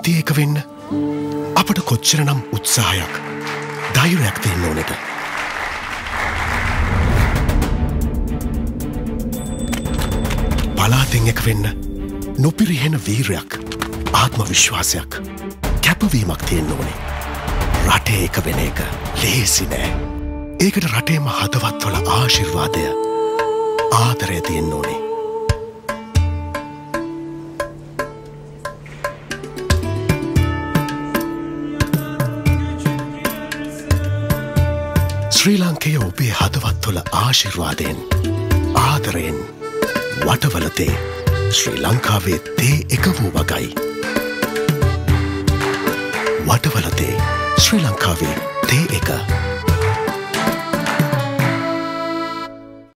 පන්ති එක වෙන්න අපට කොච්චරනම් උත්සාහයක් ධෛර්යයක් තියෙන්න ඕනේද? පලාතෙන් එක වෙන්න නොපිරිහෙන වීරයක්, ආත්ම විශ්වාසයක්, කැපවීමක් තියෙන්න ඕනේ. රටේ එක වෙන එක ලේසි නෑ. ඒකට රටේම හදවත්වල ආශිර්වාදය, ආදරය තියෙන්න ඕනේ. ශ්‍රී ලංකය ඔබේ හදවත්වල ආශිර්වාදයෙන්, ආදරයෙන් වටවලතේ ශ්‍රී ලංකාවේ තේ එක වූ වගයි. වටවලතේ ශ්‍රී ලංකාවේ තේ එක.